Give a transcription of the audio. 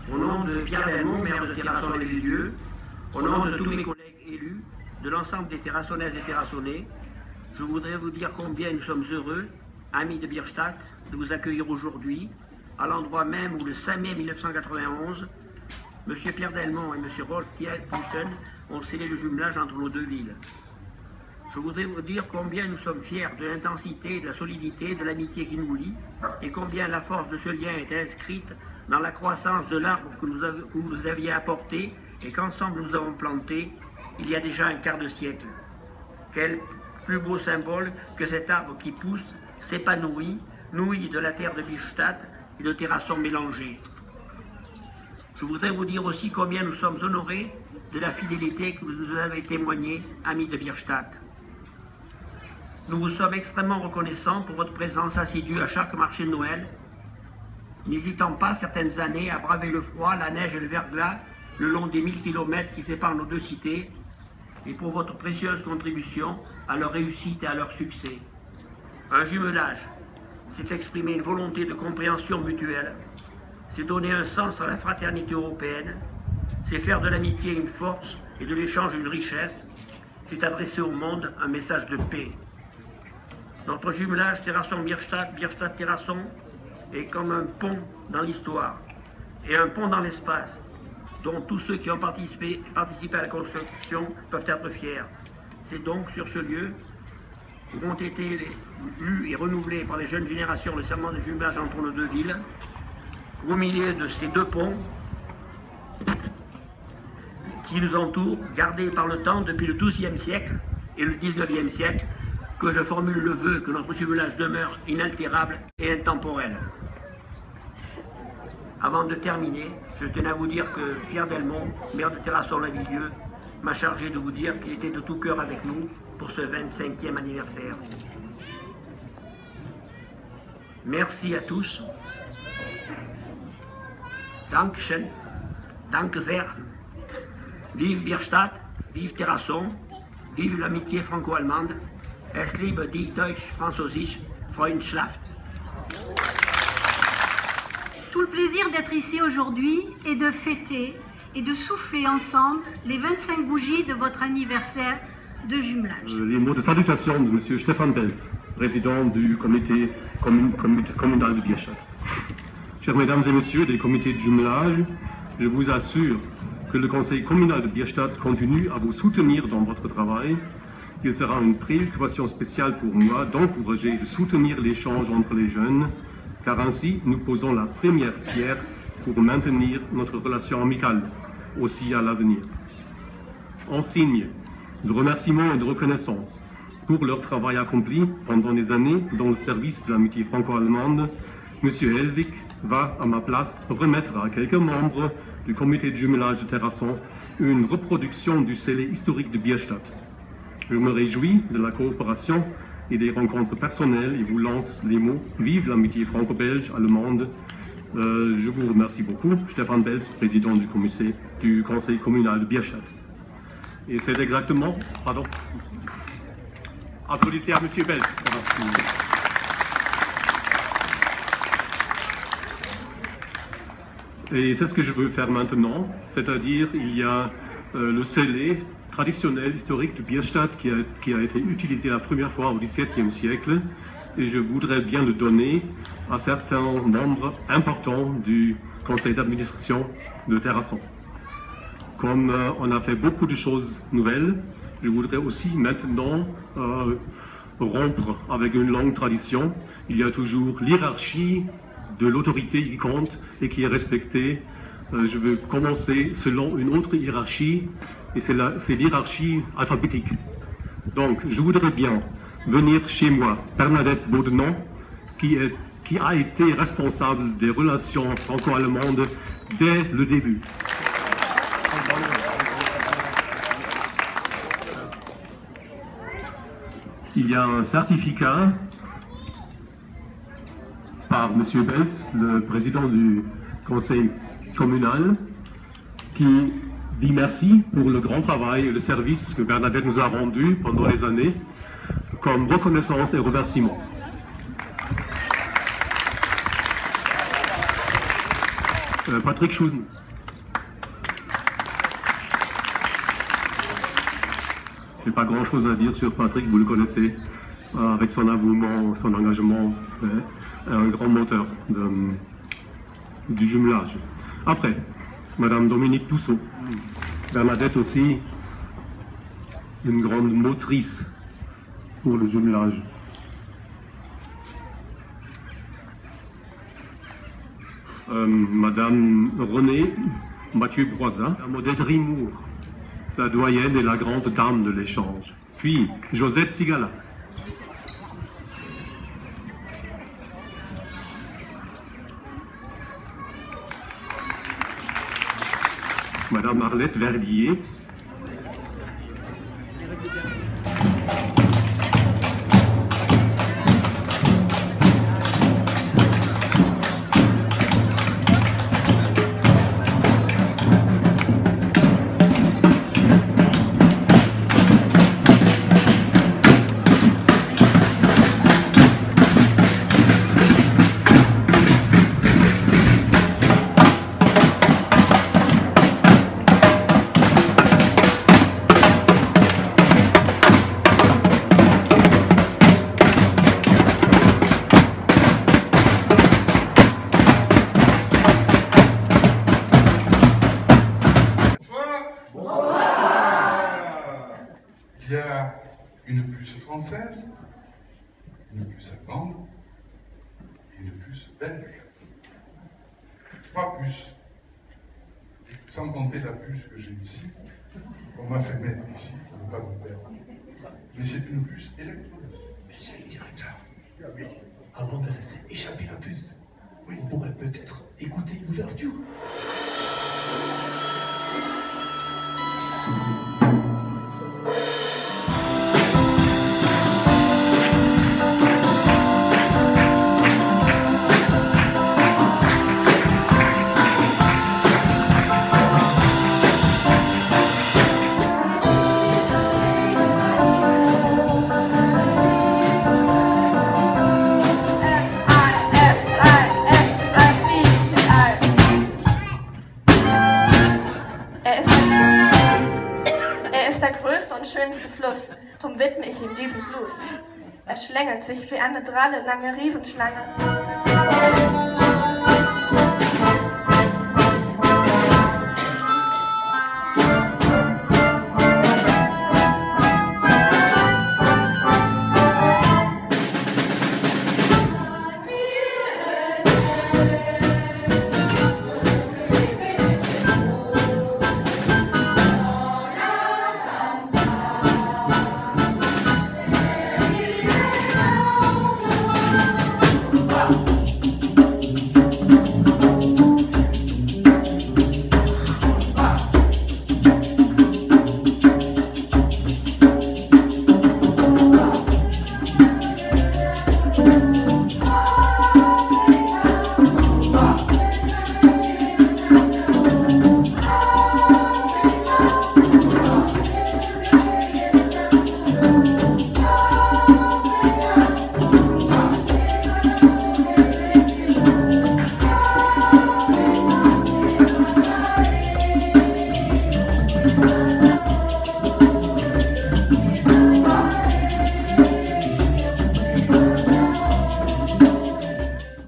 Au nom de Pierre Delmont, maire de Terrasson et Villedieu, au nom de tous mes collègues élus, de l'ensemble des Terrassonnaises et Terrassonnais, je voudrais vous dire combien nous sommes heureux, amis de Bierstadt, de vous accueillir aujourd'hui, à l'endroit même où le 5 mai 1991, M. Pierre Delmont et M. Rolf Thiessen ont scellé le jumelage entre nos deux villes. Je voudrais vous dire combien nous sommes fiers de l'intensité, de la solidité, de l'amitié qui nous lie, et combien la force de ce lien est inscrite dans la croissance de l'arbre que vous nous aviez apporté et qu'ensemble nous avons planté il y a déjà un quart de siècle. Quel plus beau symbole que cet arbre qui pousse, s'épanouit, nouille de la terre de Bierstadt et de Terrasson mélangés. Je voudrais vous dire aussi combien nous sommes honorés de la fidélité que vous nous avez témoignée, amis de Bierstadt. Nous vous sommes extrêmement reconnaissants pour votre présence assidue à chaque marché de Noël, n'hésitant pas certaines années à braver le froid, la neige et le verglas le long des 1000 km qui séparent nos deux cités, et pour votre précieuse contribution à leur réussite et à leur succès. Un jumelage, c'est exprimer une volonté de compréhension mutuelle, c'est donner un sens à la fraternité européenne, c'est faire de l'amitié une force et de l'échange une richesse, c'est adresser au monde un message de paix. Notre jumelage Terrasson-Bierstadt, Bierstadt-Terrasson est comme un pont dans l'histoire et un pont dans l'espace dont tous ceux qui ont participé à la construction peuvent être fiers. C'est donc sur ce lieu où ont été lus et renouvelés par les jeunes générations le serment de jumelage entre nos deux villes, au milieu de ces deux ponts qui nous entourent, gardés par le temps depuis le XIIe siècle et le XIXe siècle, que je formule le vœu que notre jumelage demeure inaltérable et intemporel. Avant de terminer, je tenais à vous dire que Pierre Delmont, maire de Terrasson-la-Villedieu, m'a chargé de vous dire qu'il était de tout cœur avec nous pour ce 25e anniversaire. Merci à tous. Dankeschön. Danke sehr. Vive Bierstadt, vive Terrasson, vive l'amitié franco-allemande. Es liebe die deutsch-französische Freundschaft. Tout le plaisir d'être ici aujourd'hui et de fêter et de souffler ensemble les 25 bougies de votre anniversaire de jumelage. Les mots de salutation de M. Stefan Belz, président du comité communal de Bierstadt. Chers mesdames et messieurs des comités de jumelage, je vous assure que le conseil communal de Bierstadt continue à vous soutenir dans votre travail. Il sera une préoccupation spéciale pour moi d'encourager et de soutenir l'échange entre les jeunes, car ainsi nous posons la première pierre pour maintenir notre relation amicale, aussi à l'avenir. En signe de remerciement et de reconnaissance pour leur travail accompli pendant des années dans le service de l'amitié franco-allemande, M. Helwig va à ma place remettre à quelques membres du comité de jumelage de Terrasson une reproduction du scellé historique de Bierstadt. Je me réjouis de la coopération et des rencontres personnelles et vous lance les mots « Vive l'amitié franco-belge allemande ». Je vous remercie beaucoup. Stefan Belz, président du conseil communal de Bierstadt. Et c'est exactement... Pardon. Applaudissez à M. Belz. Et c'est ce que je veux faire maintenant, c'est-à-dire il y a le scellé traditionnel, historique de Bierstadt qui a été utilisé la première fois au XVIIe siècle et je voudrais bien le donner à certains membres importants du conseil d'administration de Terrasson. Comme on a fait beaucoup de choses nouvelles, je voudrais aussi maintenant rompre avec une longue tradition. Il y a toujours l'hiérarchie de l'autorité qui compte et qui est respectée. Je veux commencer selon une autre hiérarchie et c'est l'hiérarchie alphabétique. Donc je voudrais bien venir chez moi Bernadette Baudenant qui a été responsable des relations franco-allemandes dès le début. Il y a un certificat par M. Belz, le président du conseil communal, qui dit merci pour le grand travail et le service que Bernadette nous a rendu pendant les années, comme reconnaissance et remerciement. Patrick Schusen. Je n'ai pas grand-chose à dire sur Patrick, vous le connaissez, avec son avouement, son engagement, un grand moteur du jumelage. Après, Madame Dominique Toussault, Bernadette aussi, une grande motrice pour le jumelage. Madame Renée Mathieu Broisin, Odette Rimour, la doyenne et la grande dame de l'échange. Puis Josette Sigala. Madame Arlette Verdier. Il y a une puce française, une puce allemande et une puce belge. 3 puces. Sans compter la puce que j'ai ici, qu'on m'a fait mettre ici pour ne pas me perdre. Mais c'est une puce électronique. Monsieur le directeur, oui. Avant de laisser échapper la puce, oui, on pourrait peut-être écouter une ouverture. Er ist der größte und schönste Fluss, drum widme ich ihm diesen Blues. Er schlängelt sich wie eine dralle lange Riesenschlange.